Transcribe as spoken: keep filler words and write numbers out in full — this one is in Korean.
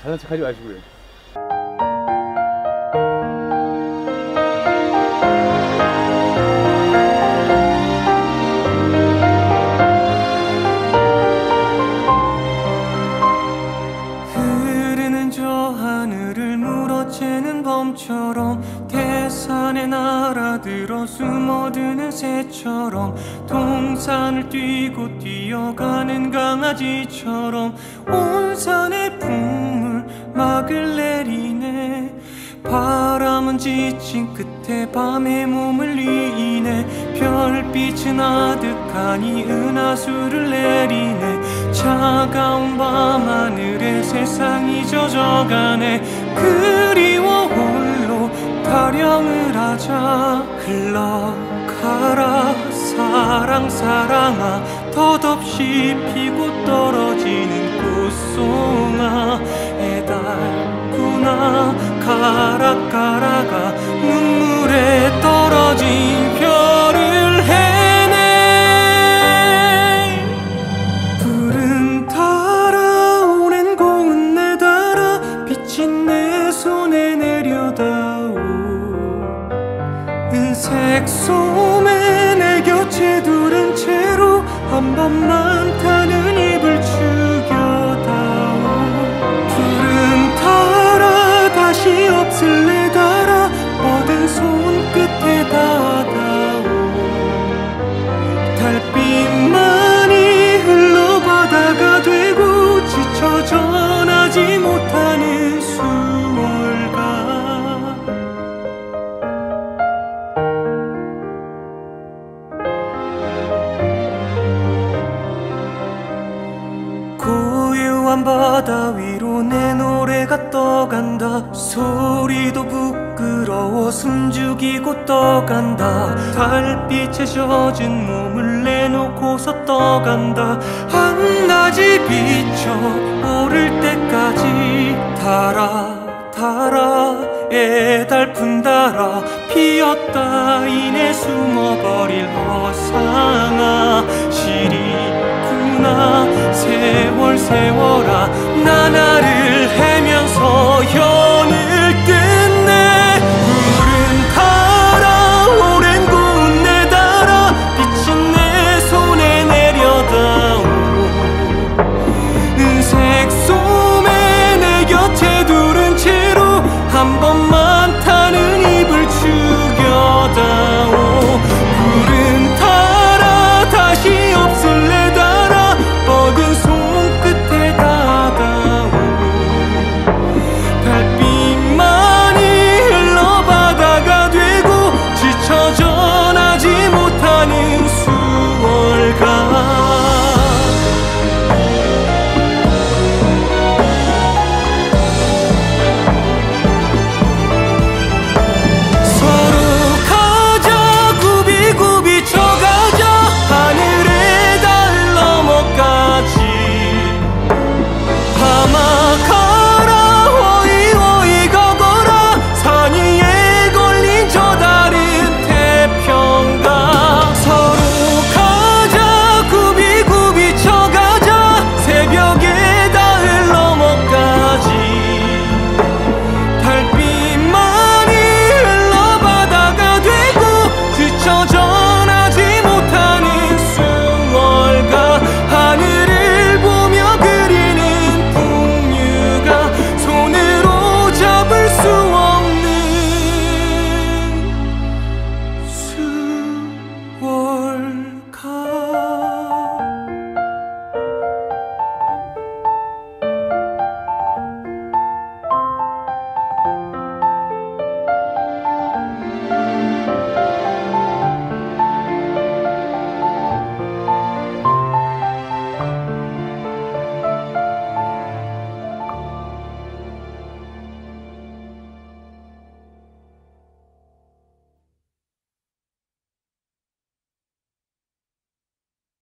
자는 척 하지 마시고요. 흐르는 저 하늘을 물어채는 범처럼 태산에 날아들어 숨어드는 새처럼 동산을 뛰고 뛰어가는 강아지처럼 온 산의 풍물 막을 내리네. 바람은 지친 끝에 밤의 몸을 이네. 별빛은 아득하니 은하수를 내리네. 차가운 밤하늘에 세상이 젖어가네. 그리워 홀로 타령을 하자. 흘러가라 사랑 사랑아. 덧없이 피고 떨어지는 꽃송아. 애달구나 가라 가라가 눈물에 떨어진 별을 해내. 푸른 달아 오랜 고운 내 달아 비친 내 손에 내려다오. 은색 소매 내 곁에 두른 채로 한 번만 타는 입을 죽여다오. 푸른 달아 다시 없을 내 달아 뻗은 손끝에 닿아다오. 달빛만이 흘러 바다가 되고 지쳐 전하지 못하는 수월가. 고요한 바다 위로 내 노래가 떠간다. 소리도 부끄러워 숨죽이고 떠간다. 달빛에 젖은 몸을 내놓고서 떠간다. 한낮이 비쳐 오를 때까지 달아 달아 애달픈 달아 피었다 이내 숨어버릴 허상아. 시리구나 세월 세월아 나나